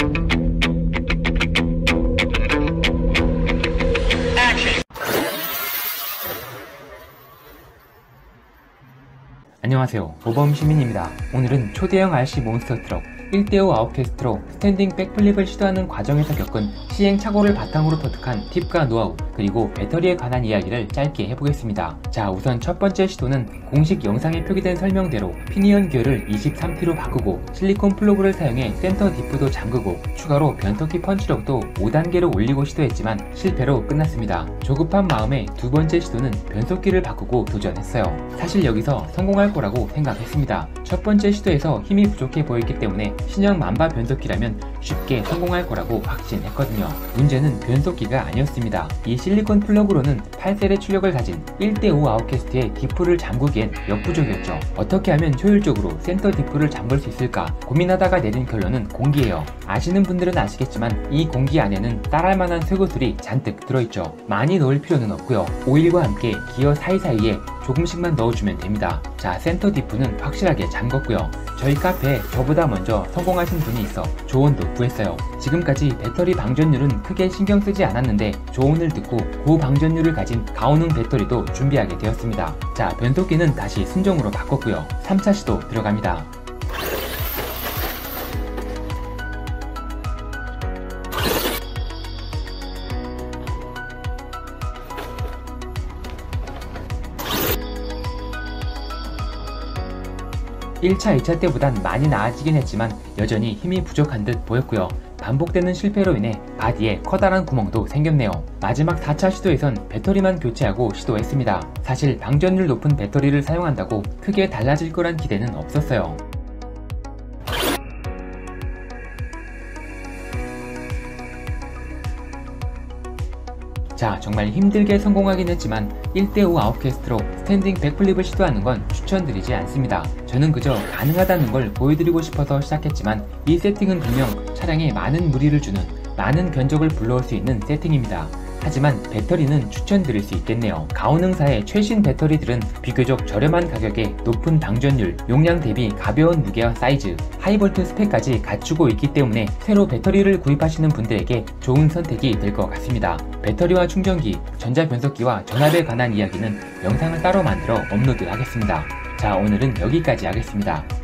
안녕하세요, 모범시민입니다. 오늘은 초대형 RC 몬스터 트럭 1대5 아웃캐스트로 스탠딩 백플립을 시도하는 과정에서 겪은 시행착오를 바탕으로 터득한 팁과 노하우, 그리고 배터리에 관한 이야기를 짧게 해보겠습니다. 자, 우선 첫 번째 시도는 공식 영상에 표기된 설명대로 피니언 기어를 23T로 바꾸고 실리콘 플러그를 사용해 센터 디프도 잠그고 추가로 변속기 펀치력도 5단계로 올리고 시도했지만 실패로 끝났습니다. 조급한 마음에 두 번째 시도는 변속기를 바꾸고 도전했어요. 사실 여기서 성공할 거라고 생각했습니다. 첫 번째 시도에서 힘이 부족해 보였기 때문에 신형 만바 변속기라면 쉽게 성공할 거라고 확신했거든요. 문제는 변속기가 아니었습니다. 이 실리콘 플러그로는 8셀의 출력을 가진 1대5 아웃캐스트의 디프를 잠그기엔 역부족이었죠. 어떻게 하면 효율적으로 센터 디프를 잠글 수 있을까 고민하다가 내린 결론은 공기예요. 아시는 분들은 아시겠지만 이 공기 안에는 따라할 만한 쇠구슬이 잔뜩 들어있죠. 많이 넣을 필요는 없고요. 오일과 함께 기어 사이사이에 조금씩만 넣어주면 됩니다. 자, 센터 디프는 확실하게 잠궜고요. 저희 카페에 저보다 먼저 성공하신 분이 있어 조언도 구했어요. 지금까지 배터리 방전율은 크게 신경 쓰지 않았는데 조언을 듣고 고방전율을 가진 가오능 배터리도 준비하게 되었습니다. 자, 변속기는 다시 순정으로 바꿨고요. 3차 시도 들어갑니다. (1차) 2차 때보단 많이 나아지긴 했지만 여전히 힘이 부족한 듯 보였고요. 반복되는 실패로 인해 바디에 커다란 구멍도 생겼네요. 마지막 4차 시도에선 배터리만 교체하고 시도했습니다. 사실 방전율 높은 배터리를 사용한다고 크게 달라질 거란 기대는 없었어요. 자, 정말 힘들게 성공하긴 했지만 1대5 아웃캐스트로 스탠딩 백플립을 시도하는 건 추천드리지 않습니다. 저는 그저 가능하다는 걸 보여드리고 싶어서 시작했지만 이 세팅은 분명 차량에 많은 무리를 주는, 많은 견적을 불러올 수 있는 세팅입니다. 하지만 배터리는 추천드릴 수 있겠네요. 가오능사의 최신 배터리들은 비교적 저렴한 가격에 높은 방전율, 용량 대비 가벼운 무게와 사이즈, 하이볼트 스펙까지 갖추고 있기 때문에 새로 배터리를 구입하시는 분들에게 좋은 선택이 될 것 같습니다. 배터리와 충전기, 전자변속기와 전압에 관한 이야기는 영상을 따로 만들어 업로드 하겠습니다. 자, 오늘은 여기까지 하겠습니다.